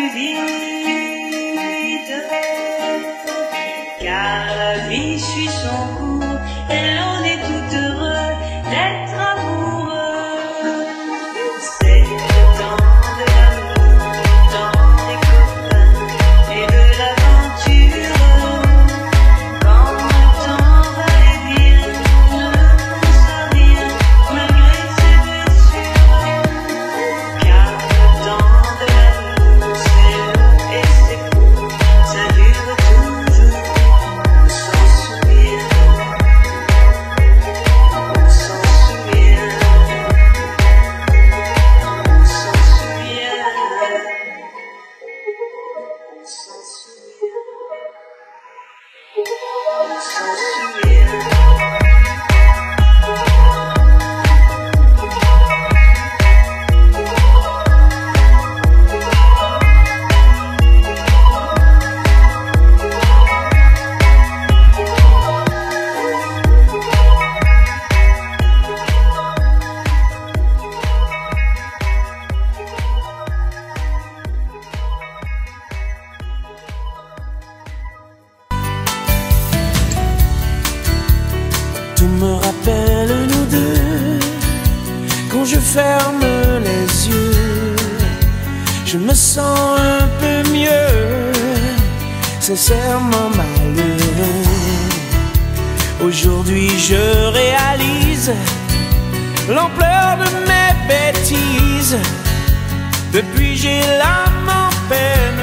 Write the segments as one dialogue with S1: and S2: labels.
S1: vide, car la vie suit son cours et l'on est tout heureux d'être amoureux. C'est le temps de l'amour, le temps des copains et de l'aventure. Quand le temps va et vient, ne pense à rien malgré ses blessures. Car le temps de l'amour c'est long et c'est court, ça dure toujours, on s'en souvient, on s'en souvient, on s'en souvient, on s'en souvient, on s'en souvient.
S2: Tout me rappelle nous deux. Quand je ferme les yeux, je me sens un peu mieux, sincèrement malheureux. Aujourd'hui je réalise l'ampleur de mes bêtises. Depuis j'ai l'âme en peine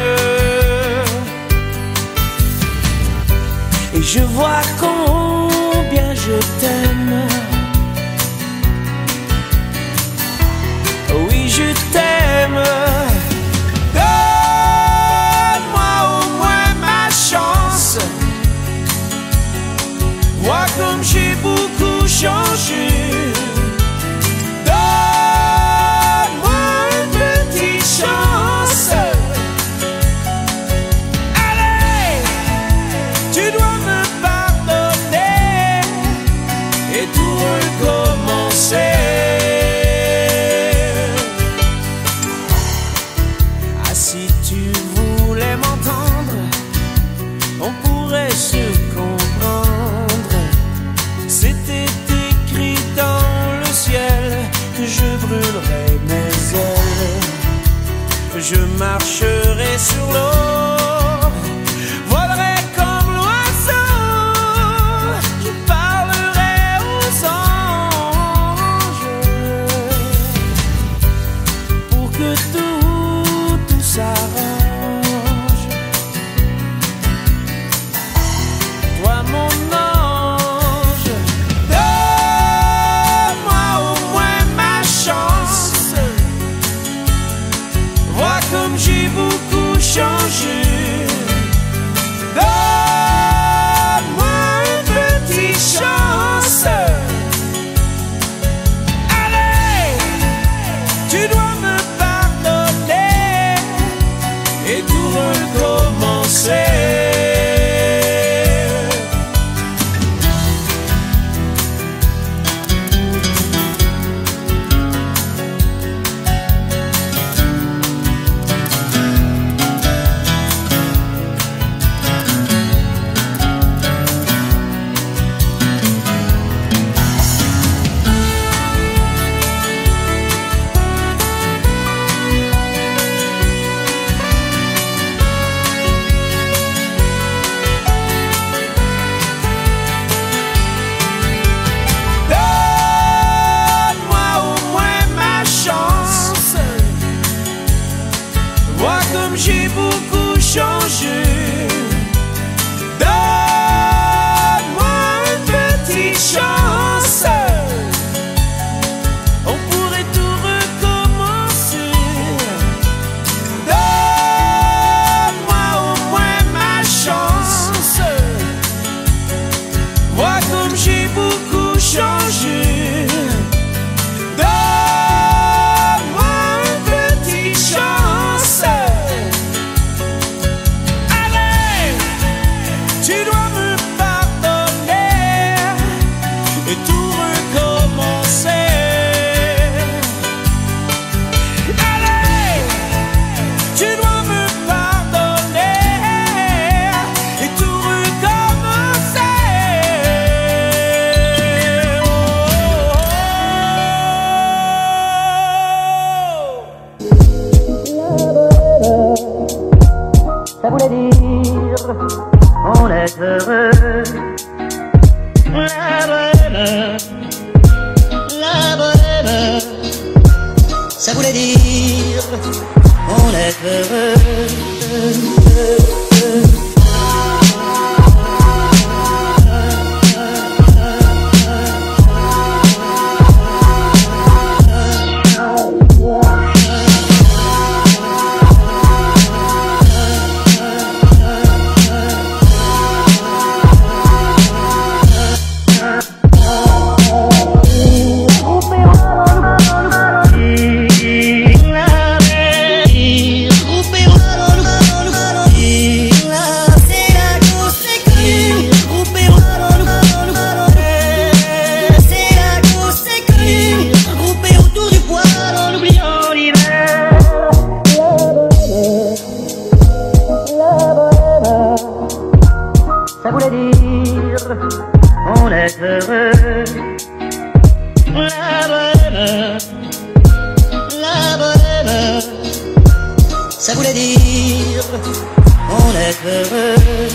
S2: et je vois combien je t'aime. Oui, je t'aime. Donne-moi au moins ma chance. Vois comme j'ai beaucoup changé. Donne-moi une petite chance. Allez, tu dois me pardonner et tout recommencer. Ah, si tu voulais m'entendre, on pourrait se comprendre. C'était écrit dans le ciel que je brûlerais mes ailes. Je marcherai sur l'eau, volerai comme l'oiseau. Je parlerai aux anges pour que tout s'arrange. Toi mon ange, donne-moi au moins ma chance. Vois comme j'ai beaucoup changé. Donne-moi une petite chance. Allez, tu dois me pardonner et tout recommencer. Donne-moi au moins ma chance. Vois comme j'ai beaucoup changé. Donne-moi une petite chance. On pourrait tout recommencer. Donne-moi au moins ma chance. Vois comme j'ai beaucoup changé. Donne-moi une petite chance.
S3: dire on est heureux.
S1: Ça voulait dire on est heureux.
S3: La bohème, la bohème, ça voulait dire on est heureux.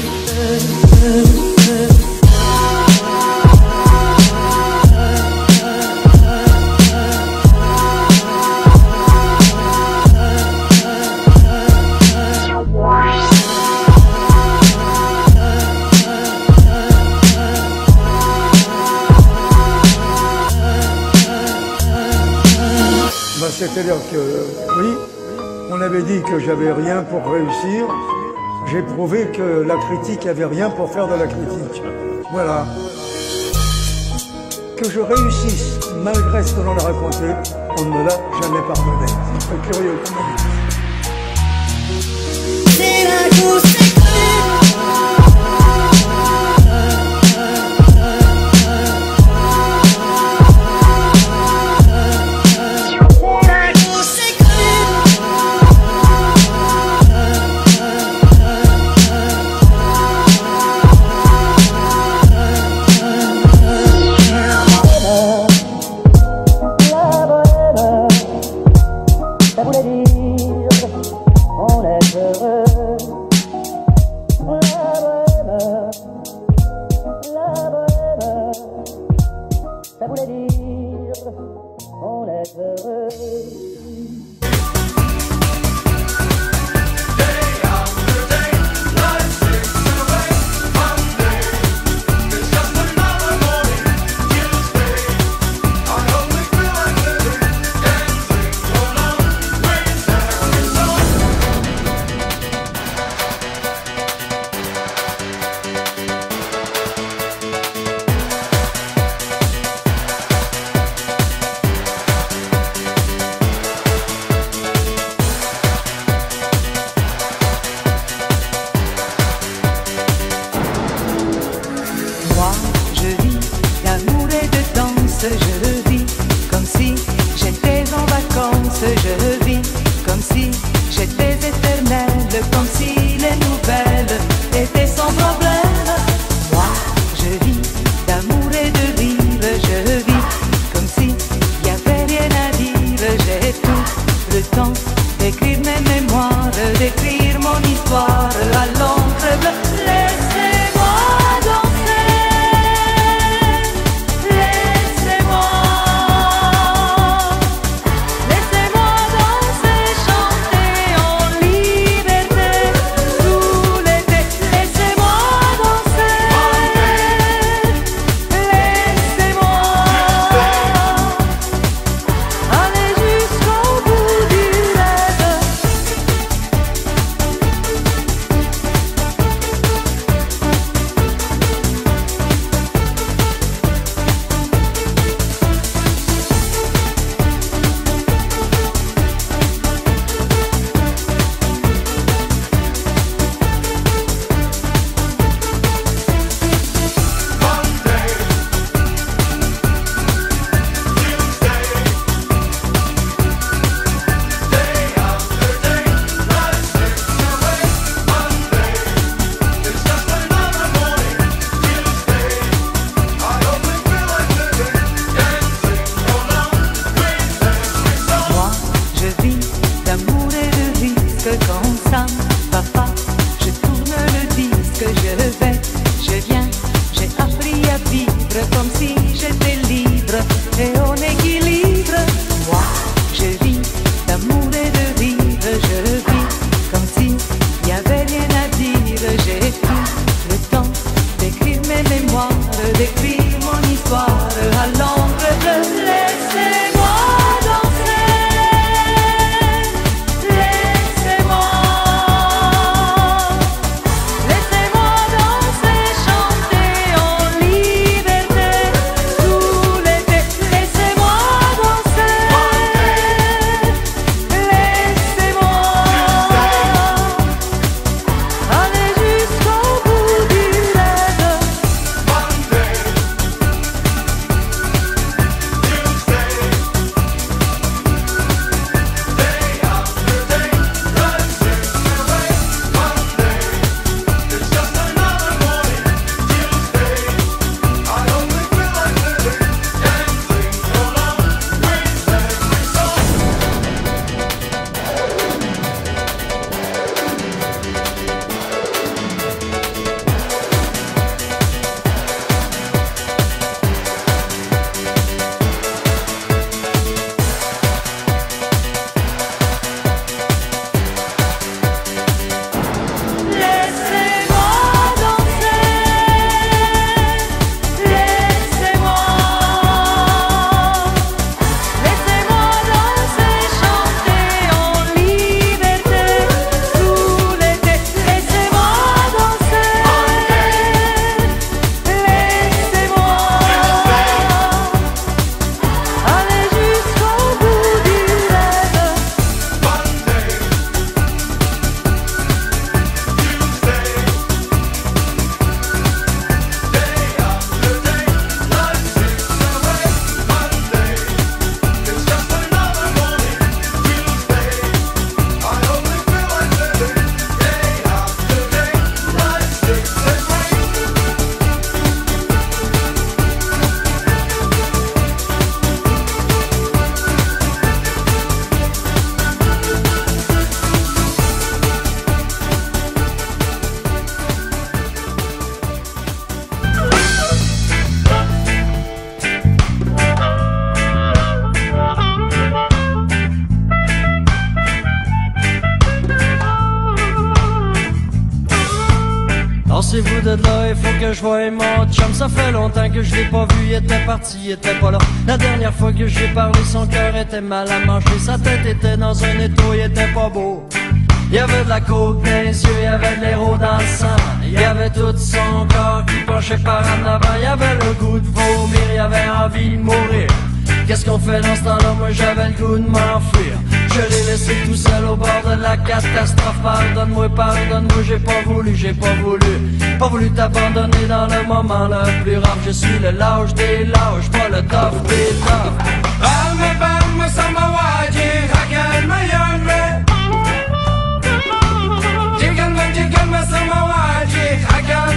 S4: C'est-à-dire que, oui, on avait dit que j'avais rien pour réussir. J'ai prouvé que la critique avait rien pour faire de la critique. Voilà. Que je réussisse, malgré ce que l'on a raconté, on ne me l'a jamais pardonné. C'est très curieux quand même.
S3: C'est la course.
S1: Ça voulait dire on est heureux.
S5: Je vis comme si j'étais en vacances, je vis comme si j'étais éternelle, comme si les nouvelles étaient sans problème. Moi, je vis d'amour et de rire, je vis comme si y avait rien à dire. J'ai tout le temps d'écrire mes mémoires, d'écrire mon histoire à l'encre bleue. Laissez-moi comme ça, papa, je tourne le disque, je viens, j'ai appris à vivre comme si j'étais libre et en équilibre. Moi, je vis d'amour et de je vis comme si y avait rien à dire. J'ai pris le temps d'écrire mes mémoires, d'écrire mon histoire à l'encre bleue. Laissez-moi danser, laissez-moi, laissez-moi danser, chanter en liberté tout l'été. Laissez-moi danser, laissez-moi aller jusqu'au bout du rêve.
S6: Lancez-vous de là, il faut que je voie mon chum. Ça fait longtemps que je l'ai pas vu, il était parti, il était pas là. La dernière fois que j'ai parlé, son cœur était mal à manger. Sa tête était dans un étau, il était pas beau. Il y avait de la coke dans les yeux, il y avait de l'héros dans le sang. Il y avait tout son corps qui penchait par en avant. Il y avait le goût de vomir, il y avait envie de mourir. Qu'est-ce qu'on fait dans ce temps-là? Moi j'avais le goût de m'enfuir. Je l'ai laissé tout seul au bord de la catastrophe. Pardonne-moi, pardonne-moi, j'ai pas voulu t'abandonner dans le moment le plus rare. Je suis le lâche des lâches, pas le tough des toughs.
S2: Balma samawaji hakan mayonme Jigan samawaji hakan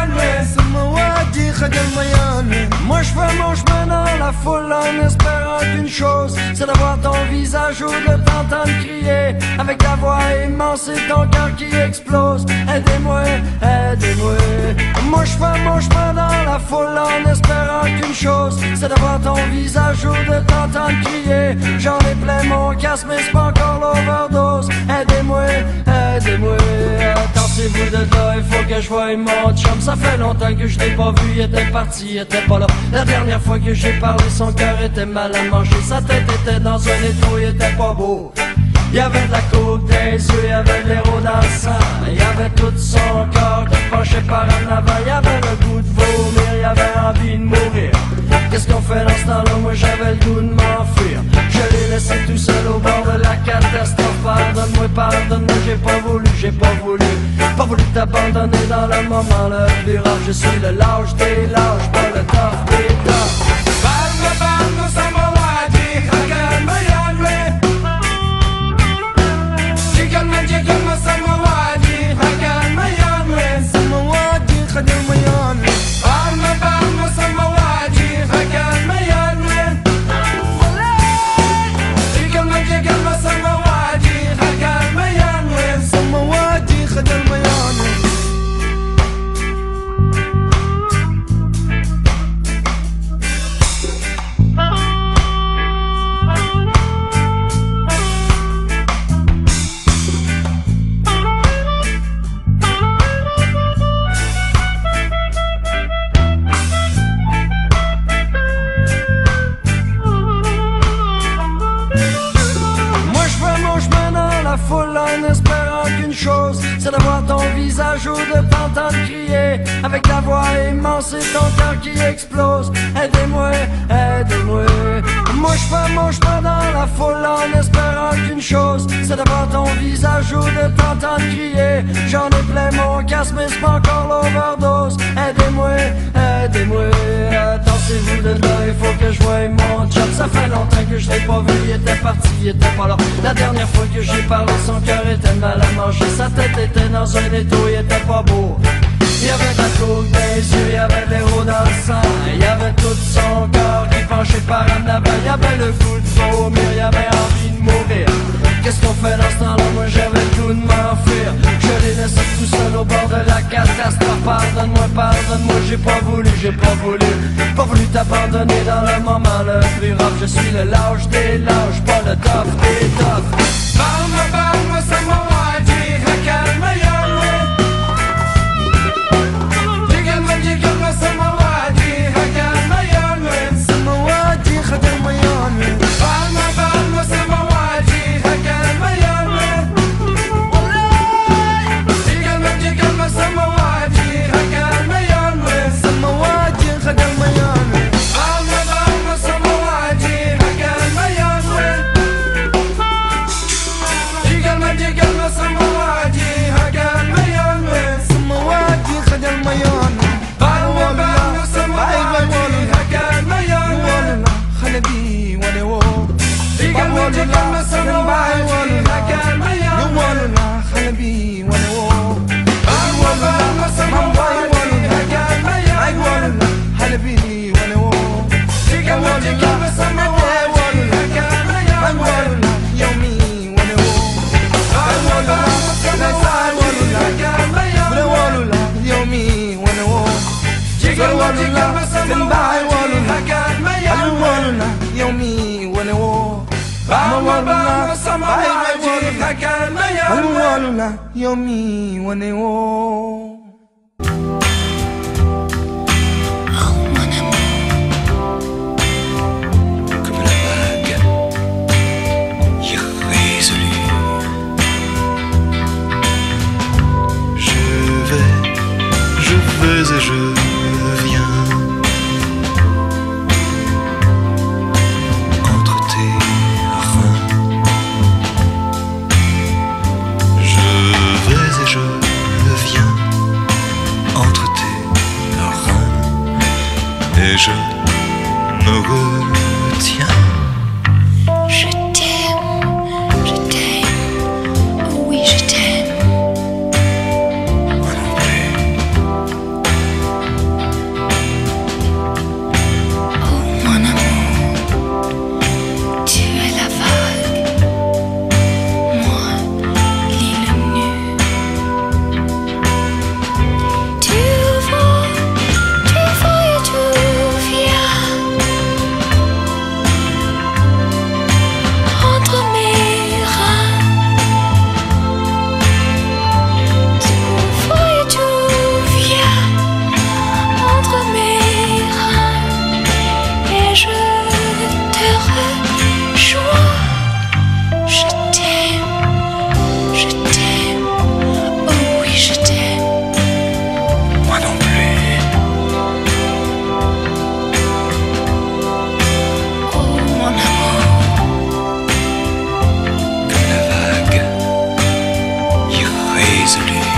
S2: mayonme
S6: Moi je fais mon chemin dans la foule en espérant qu'une chose, c'est d'avoir ton visage ou de t'entendre crier avec ta voix immense et ton cœur qui explose. Aidez-moi, aidez-moi. Moi je fais mon chemin dans la foule en espérant qu'une chose, c'est d'avoir ton visage ou de t'entendre crier. J'en ai plein mon casque mais c'est pas encore l'overdose. Aidez-moi, aidez-moi. Attendez-vous de là, il faut que je voie mon chum. Ça fait longtemps que je l'ai pas vu, il était parti, il était pas là. La dernière fois que j'ai parlé, son cœur était mal à manger. Sa tête était dans un étau, il était pas beau. Il y avait de la coke dans les yeux, il y avait de l'héros dans le sang. Il y avait tout son corps qui penchait par en avant. Il y avait le goût de vomir, il y avait envie de mourir. Qu'est-ce qu'on fait dans ce temps-là? Moi j'avais le goût de m'enfuir. Je l'ai laissé tout seul au bord de la catastrophe. Pardonne-moi, pardonne-moi, j'ai pas voulu t'abandonner dans le moment le plus rare. Je suis le lâche des lâches, pas le tough des toughs.
S2: Balma samawaji hakan mayonme Jigan samawaji hakan mayonme Balma samawaji hakan mayonme Jigan samawaji hakan mayonme Samawaji hakan mayonme
S6: en espérant qu'une chose, c'est d'avoir ton visage ou de t'entendre crier avec ta voix immense et ton cœur qui explose. Aidez-moi, aidez-moi. Mouche pas dans la foule en espérant qu'une chose, c'est d'avoir ton visage ou de t'entendre crier. J'en ai plein mon casque mais c'est pas encore l'overdose. Aidez-moi, aidez-moi. Attendez-vous de là, il faut que je voie mon job. Ça fait longtemps que je l'ai pas vu, il était parti, il était pas là. La dernière fois que j'ai parlé, son cœur était mal à manger. Sa tête était dans un étau, il était pas beau. Il y avait de la coke dans les yeux, il y avait de l'héros dans le sang. Il y avait tout son corps qui penchait par en avant. Il y avait le goût de vomir, il y avait envie de mourir. Qu'est-ce qu'on fait dans ce temps-là? Moi j'avais le goût de m'enfuir. Je l'ai laissé tout seul au bord de la catastrophe. Pardonne-moi, pardonne-moi, j'ai pas voulu t'abandonner dans le moment le plus rough. Je suis le lâche des lâches, pas le tough des toughs.
S2: Parle-moi, ça m'a dit, calme,
S7: يومي ونيو
S2: comme la vague irrésolue. Je vais et je viens entre tes reins. Je vais et je viens entre tes reins et je me retiens.
S8: Je t'aime, oh oui je t'aime.
S2: Moi non plus.
S8: Oh mon amour, tu es la vague, moi l'île nue. Tu vas et tu viens entre mes reins. Tu vas et tu viens entre mes reins et je te rejoins. Je t'aime, oh oui je t'aime.
S2: Moi non plus.
S8: Oh mon amour,
S2: Comme la vague irrésolue.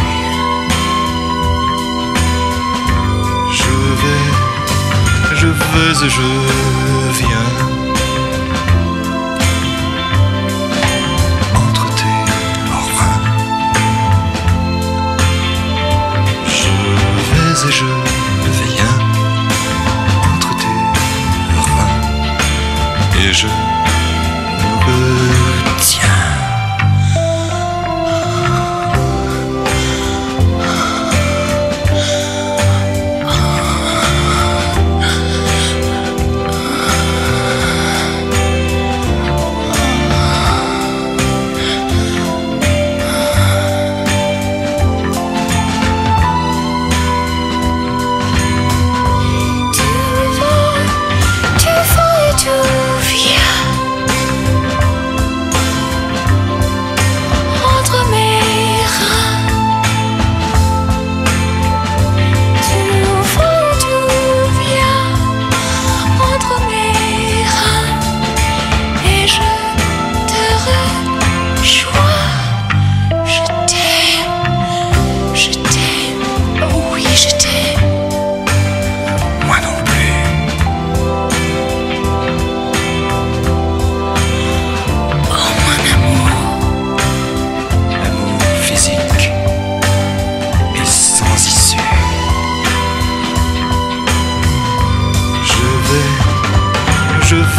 S2: Je vais et je viens entre tes reins. Je vais et je viens entre tes reins et je me retiens.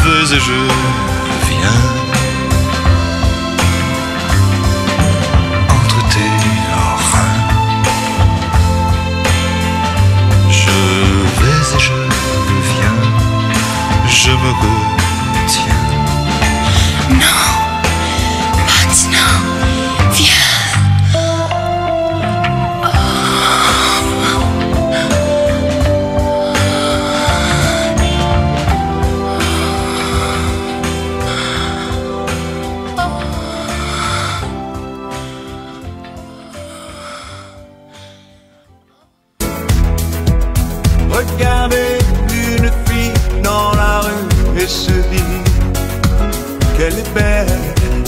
S9: vais et je viens entre tes reins. Je vais et je viens, je me retiens.
S8: Non, maintenant, viens.
S2: Regarder une fille dans la rue et se dire qu'elle est belle,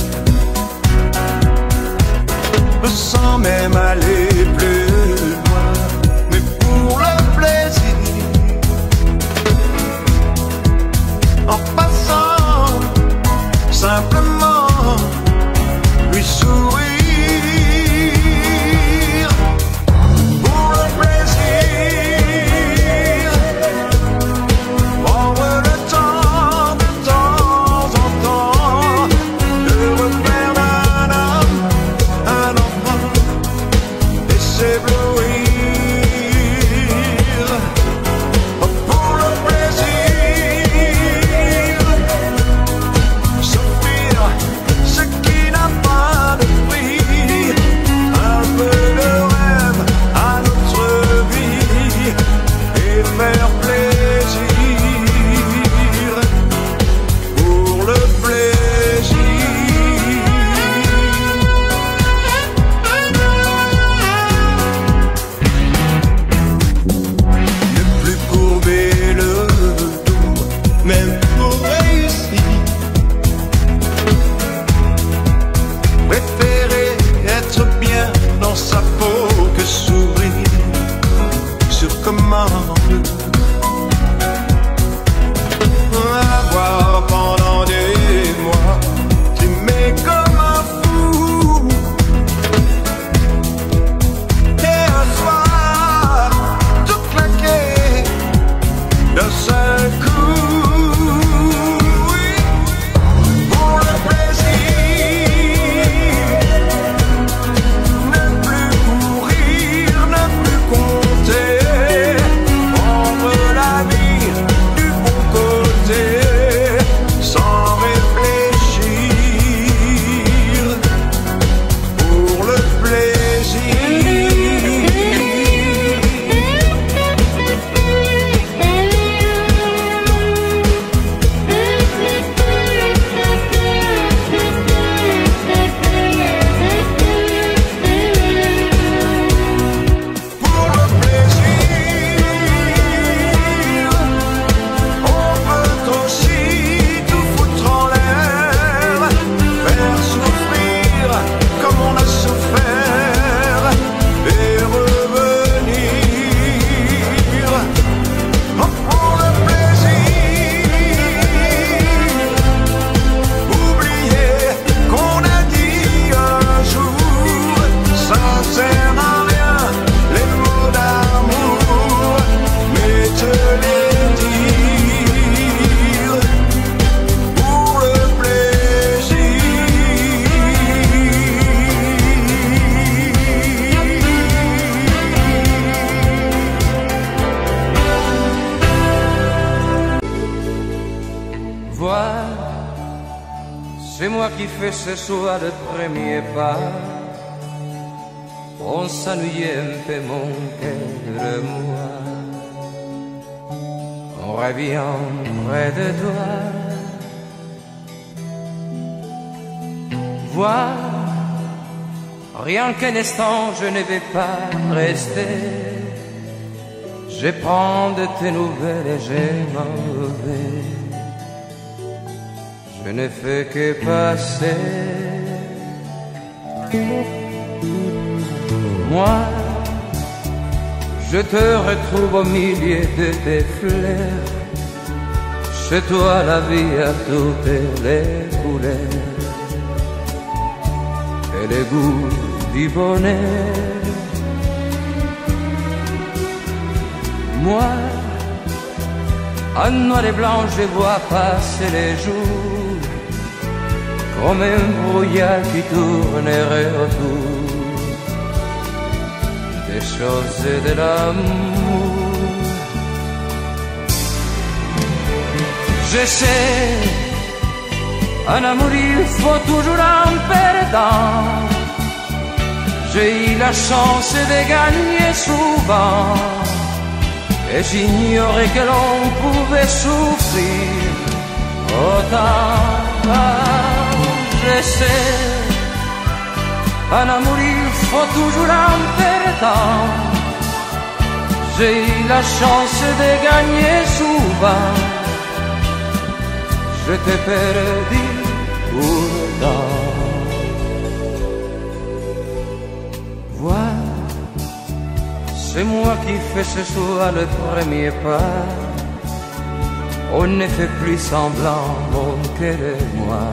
S2: sans même aller plus loin, mais pour le plaisir, en passant, simplement lui sourire. Pour le plaisir, prendre le temps de temps en temps de refaire d'un homme un enfant et s'éblouir. Pour le plaisir, s'offrir ce qui n'a pas de prix, un peu de rêve à notre vie et faire plaisir. Pour le plaisir, ne plus courber le dos, même pour réussir. Préférer être bien dans sa peau que sourire sur commande. Avoir pendant des mois t'aimer comme un fou, et un soir tout claquer d'un seul coup. Oui, pour le plaisir, ne plus courir, ne plus compter, prendre la vie du bon côté, sans réfléchir. Pour le plaisir. Pour le plaisir, on peut aussi tout foutre en l'air, faire souffrir comme on a souffert et revenir. Pour le plaisir, oublier qu'on a dit un jour, ça sert à rien les mots d'amour, mais te les dire. Pour le plaisir.
S6: Vois, c'est moi qui fais ce soir le premier pas. On s'ennuyait un peu mon cœur et moi, en rêvant près de toi. Vois, rien qu'un instant je ne vais pas rester. Je prends de tes nouvelles et je m'en vais. Je ne fais que passer. Moi, je te retrouve au milieu de tes fleurs. Chez toi la vie a toutes les couleurs et le goût du bonheur. Moi, En noir et blanc, je vois passer les jours comme un brouillard qui tournerait autour des choses de l'amour. Je sais, en amour il faut toujours un perdant. J'ai eu la chance de gagner souvent, et j'ignorais que l'on pouvait souffrir autant. Je sais, en amour il faut toujours un perdant. J'ai eu la chance de gagner souvent, je t'ai perdu pourtant. Vois, c'est moi qui fais ce soir le premier pas. On ne fait plus semblant, mon cœur et moi.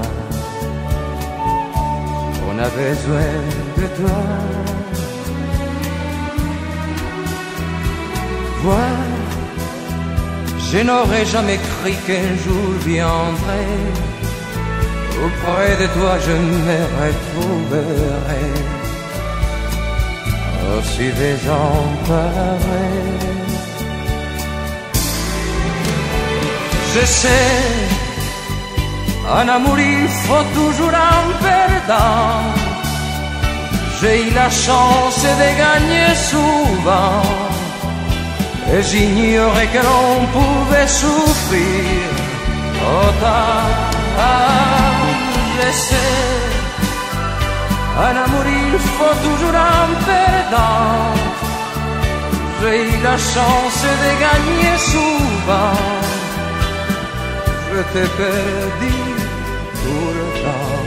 S6: On a besoin de toi. Vois, je n'aurais jamais cru qu'un jour viendrait auprès de toi je me retrouverais aussi désemparé. Je sais, en amour il faut toujours un perdant. J'ai eu la chance de gagner souvent, et j'ignorais que l'on pouvait souffrir autant. Je sais, en amour il faut toujours un perdant. J'ai eu la chance de gagner souvent, je t'ai perdu pourtant.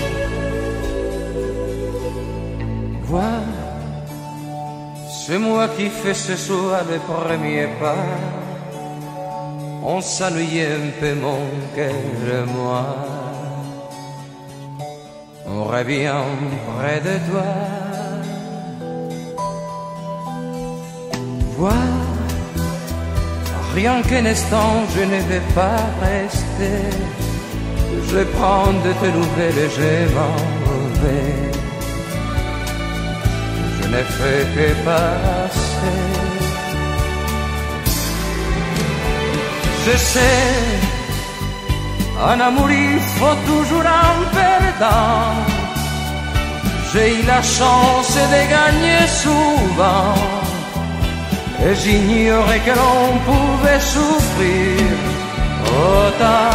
S6: Vois, c'est moi qui fais ce soir le premier pas. On s'ennuyait un peu mon cœur et moi. On revient près de toi. Vois, rien qu'un instant je ne vais pas rester. Je prends de tes nouvelles et je m'en vais. Je n'ai fait que passer. Je sais, en amour il faut toujours un perdant. J'ai eu la chance de gagner souvent, et j'ignorais que l'on pouvait souffrir autant.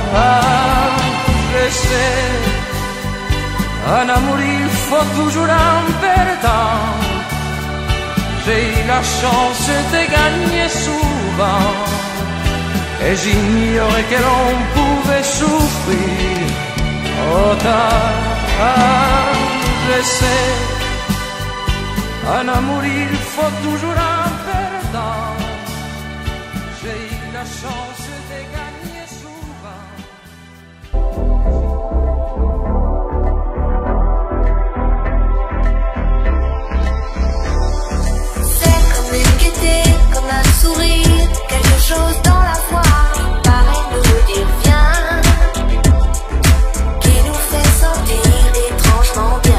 S6: Je sais, en amour il faut toujours un perdant. J'ai eu la chance de gagner souvent, et j'ignorais que l'on pouvait souffrir autant. Je sais, en amour il faut toujours un perdant. J'ai eu la chance de gagner souvent.
S10: C'est comme une gaieté, comme un sourire, quelque chose dans la voix qui paraît nous dire viens, qui nous fait sentir étrangement bien.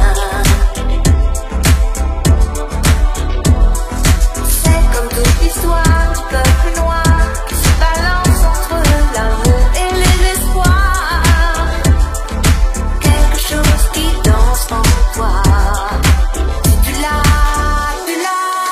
S10: C'est comme toute l'histoire du peuple noir qui se balance entre l'amour et les espoirs. Quelque chose qui danse en toi. Tu l'as, tu l'as.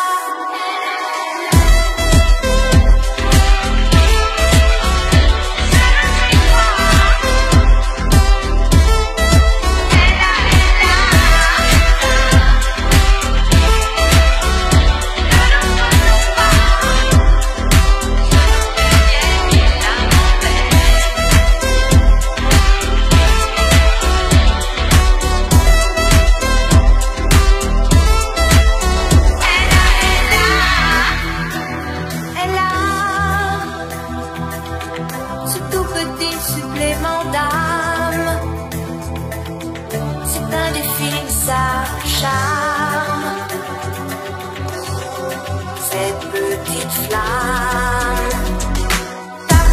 S10: Elle a ce tout petit supplément d'âme. C'est indéfini sa charme. Cette petite flamme. Ta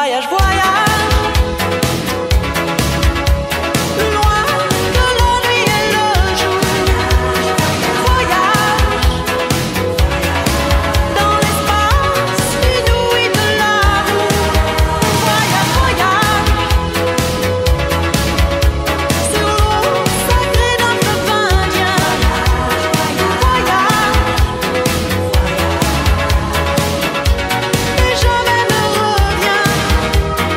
S5: Voyage, voyage, loin de la nuit et le jour. Voyage dans l'espace inouï de l'amour. Voyage, voyage sur l'eau sacrée d'un fleuve indien. Voyage et jamais ne reviens.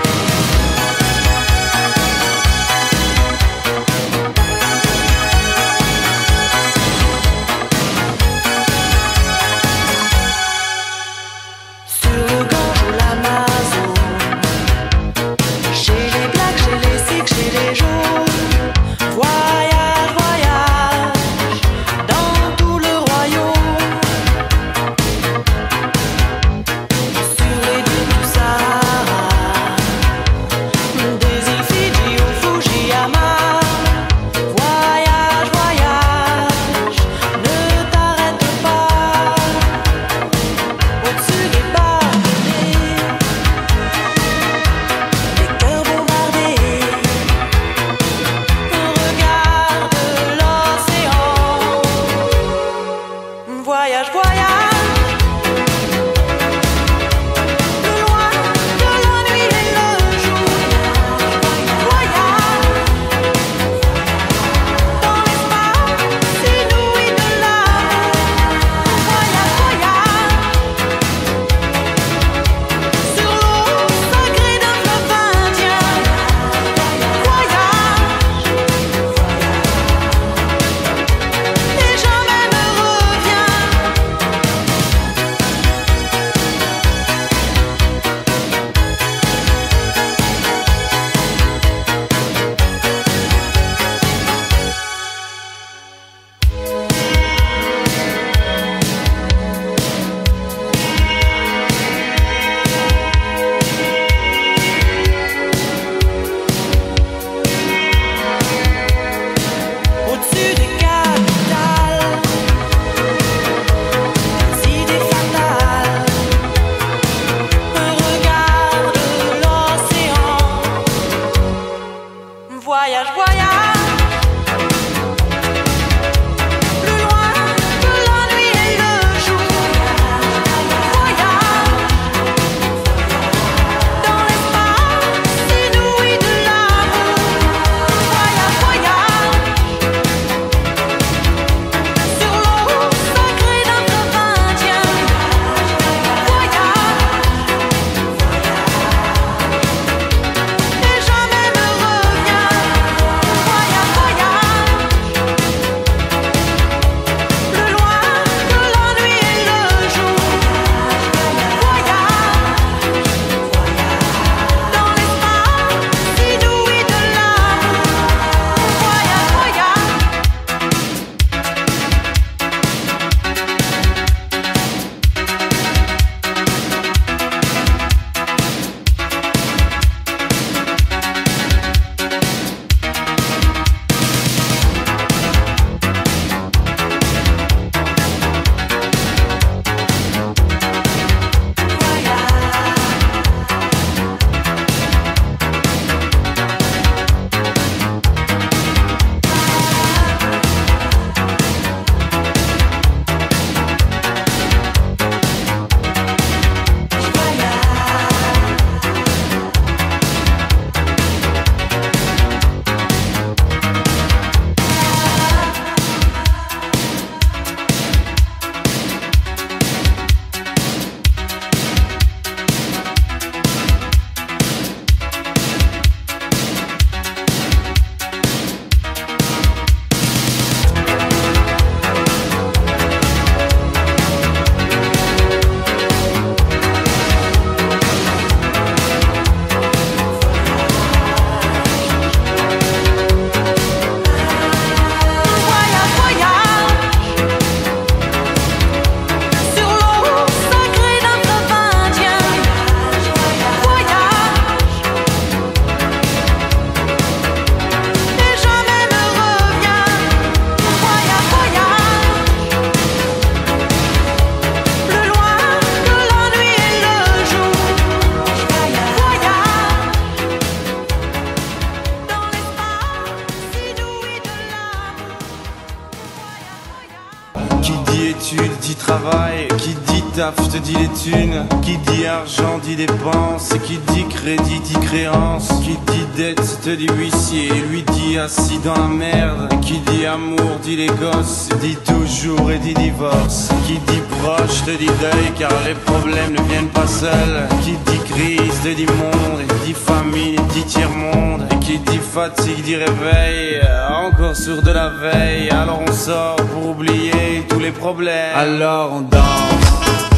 S11: taf, je te dis les thunes. Qui dit argent dit dépense. Et qui dit crédit dit créance. Qui dit dette te dit huissier. Lui dit assis dans la merde. Et qui dit amour dit les gosses. Dit toujours et dit divorce. Qui dit proche te dit deuil car les problèmes ne viennent pas seuls. Qui dit crise te dit monde. Et dit famine dit tiers-monde. Et qui dit fatigue dit réveil. Encore sourd de la veille. Alors on sort pour oublier tous les problèmes. Alors on danse.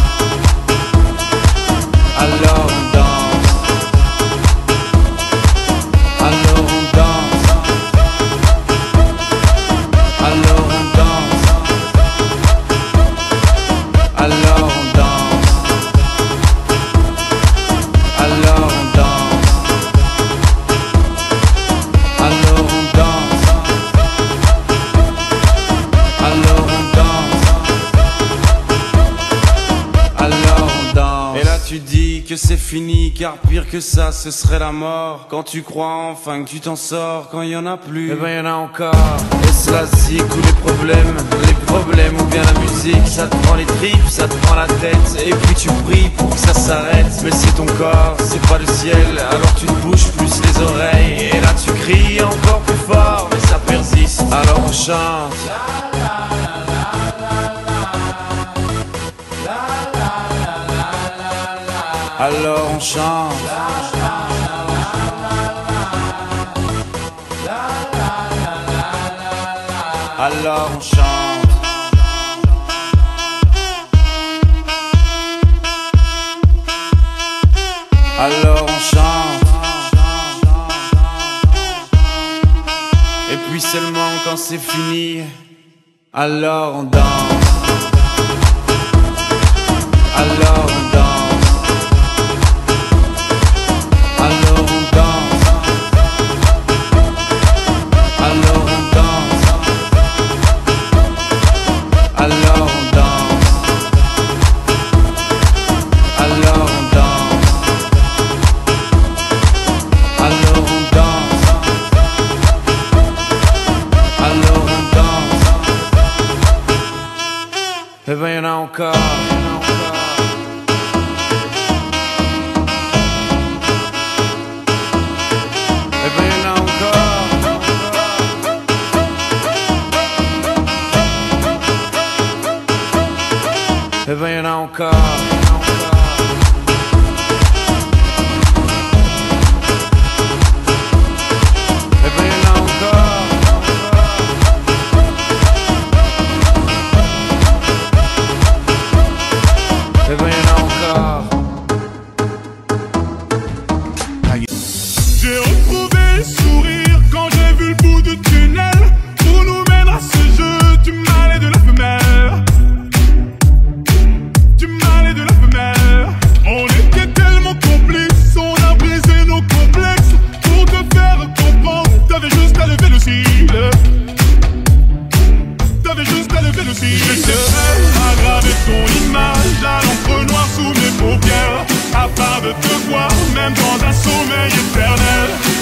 S11: Alors on danse. Alors on danse. Alors on danse. Alors on danse. Alors on danse. Alors on danse. Alors on danse. Alors on danse. Et là tu dis que c'est fini, car pire que ça ce serait la mort. Quand tu crois enfin que tu t'en sors, quand il y en a plus, eh ben y en a encore. Et cela zik ou les problèmes ou bien la musique. Ça te prend les tripes, ça te prend la tête. Et puis tu pries pour que ça s'arrête. Mais c'est ton corps, c'est pas le ciel. Alors tu te bouges plus les oreilles. Et là tu cries encore plus fort, mais ça persiste. Alors on chante. Alors on chante. Alors on chante. Alors on chante. Et puis seulement quand c'est fini, alors on danse. Alors on danse. Alors on danse. Alors on danse. Alors on danse. Alors on danse. Alors on danse. Alors on danse. Eh ben y'en a encore. Eh ben y'en a encore. Eh ben y'en a encore. Eh ben y'en a encore.
S12: J'ai retrouvé le sourire quand j'ai vu le bout du tunnel où nous mènera ce jeu du mâle et de la femelle. Du mâle et de la femelle. On était tellement complices, on a brisé nos complexes. Pour te faire comprendre, t'avais juste à lever le cil. T'avais juste à lever le cil. J'étais prêt à graver ton image à l'encre noire sous mes paupières, afin de te voir même dans un sommeil éternel.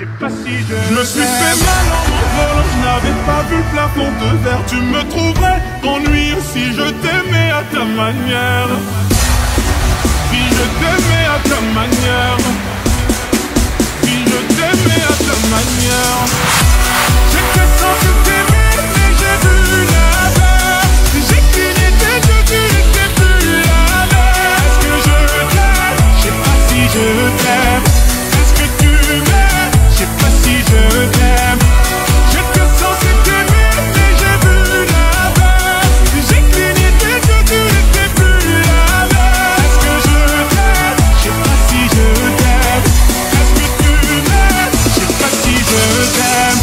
S12: sais pas si je me suis fait mal en m'envolant, je n'avais pas vu le plafond de verre. Tu me trouverais ennuyeux si je t'aimais à ta manière. Si je t'aimais à ta manière. Si je t'aimais à ta manière. J'étais censé t'aimer mais j'ai vu l'inverse. J'ai cligné tes yeux, tu n'étais plus la même. Est-ce que je t'aime? Je sais pas si je t'aime. Est-ce que tu m'aimes? Je sais pas si je t'aime. J'étais censé t'aimer mais j'ai vu l'inverse. J'ai cligné tes yeux, tu n'étais plus la même. Est-ce que je t'aime? Je sais pas si je t'aime. Est-ce que tu m'aimes? Je sais pas si je t'aime.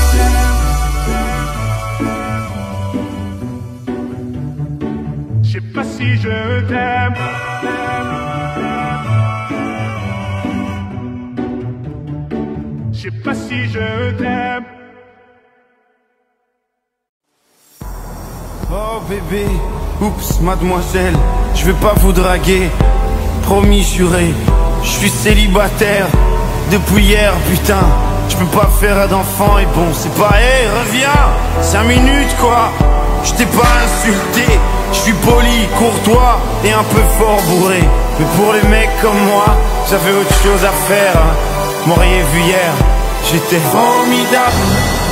S12: Je sais pas si je t'aime. Je sais pas si je t'aime.
S11: Oh bébé, oups mademoiselle, je vais pas vous draguer. Promis juré, je suis célibataire depuis hier putain. Je peux pas faire d'enfant et bon c'est pas, hey, reviens, 5 minutes quoi. Je t'ai pas insulté, je suis poli, courtois et un peu fort bourré. Mais pour les mecs comme moi, j'avais autre chose à faire hein. M'auriez vu hier, j'étais formidable.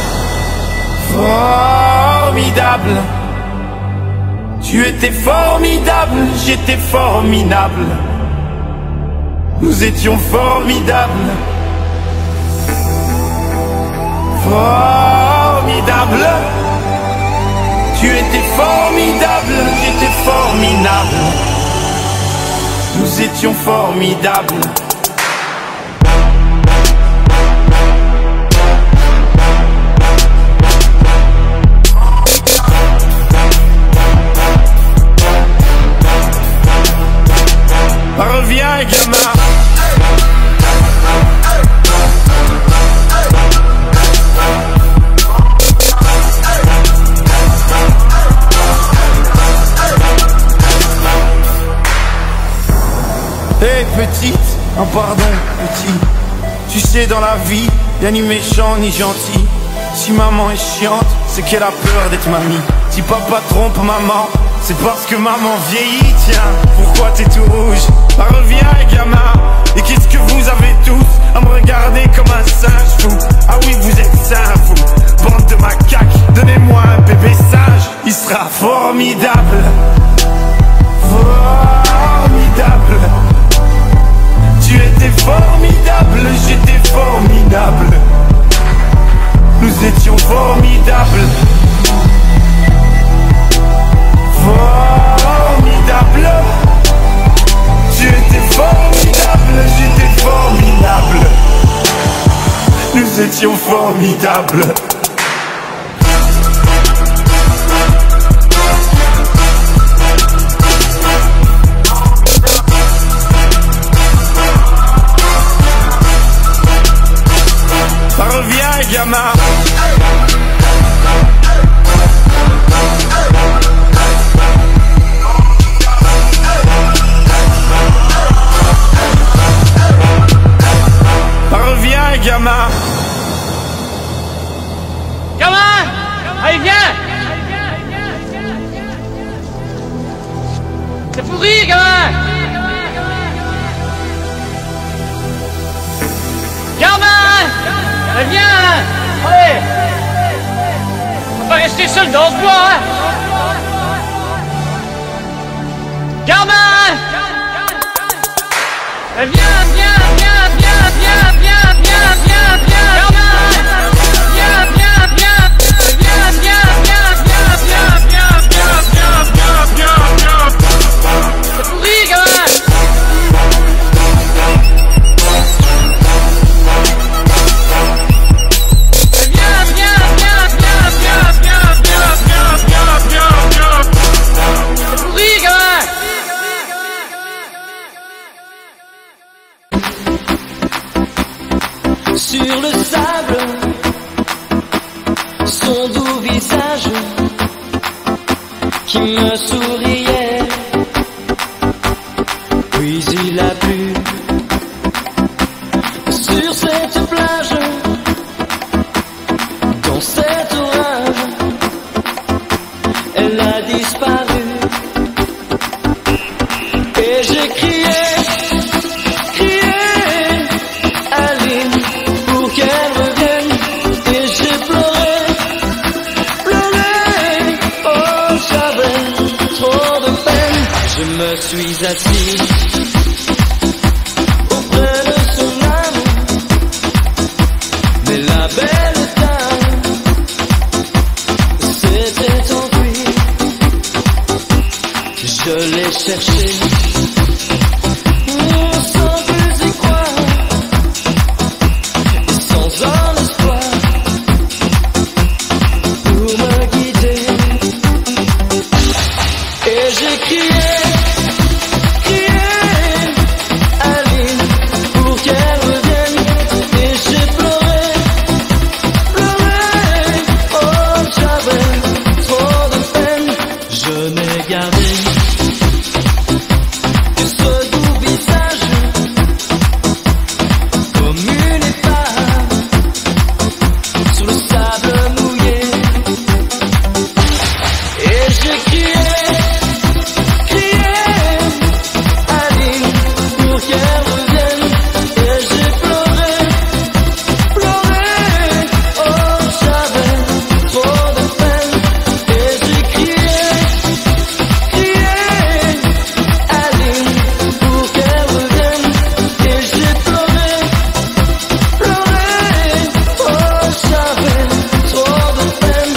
S11: Formidable. Tu étais formidable, j'étais formidable. Nous étions formidables. Formidable. Tu étais formidable, j'étais formidable. Nous étions formidables. Reviens gamin. Hey petite, oh pardon petit. Tu sais dans la vie, y'a ni méchant ni gentil. Si maman est chiante, c'est qu'elle a peur d'être mamie. Si papa trompe maman, c'est parce que maman vieillit, tiens. Pourquoi t'es tout rouge? Bah reviens gamin. Et qu'est-ce que vous avez tous à me regarder comme un singe fou? Ah oui vous êtes sains fou. Bande de macaques, donnez-moi un bébé singe. Il sera formidable. Formidable. Tu étais formidable, j'étais formidable. Nous étions formidables. Formidable. Tu étais formidable, j'étais formidable. Nous étions formidables. Reviens gamin. Reviens gamin.
S13: Gamin, allez viens. C'est pourri gamin. Gamin, allez viens. Allez. On va pas rester seul dans ce bois hein. Gamin. Allez viens, viens, viens, viens, viens, viens, viens, viens, viens, gamin. Viens, viens, viens, viens, viens, viens, viens, viens, viens, viens, viens, viens, viens, viens. C'est pourri, gamin. Viens, viens, viens, viens, viens, viens, viens, viens, viens, viens, viens. C'est pourri, gamin.
S14: Sur le sable, son doux visage qui me souriait. Puis il a plu sur cette plage était assis auprès de son âme, mais la belle dame s'était enfuie. Je l'ai cherché sans plus y croire et sans un espoir pour me guider. Et j'ai crié, Aline, pour qu'elle revienne. Et j'ai pleuré, oh j'avais trop de peine. Je n'ai gardé que ce doux visage comme une épave sur le sable mouillé. Et j'ai crié, Aline, pour qu'elle revienne. Et j'ai pleuré, oh j'avais trop de peine. Et j'ai crié, Aline, pour qu'elle revienne. Et j'ai pleuré, oh j'avais trop de peine.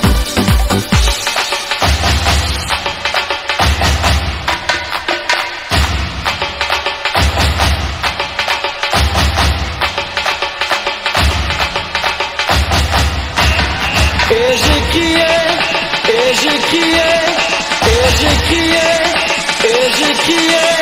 S14: Et j'ai crié, et j'ai crié, et j'ai crié, et j'ai crié.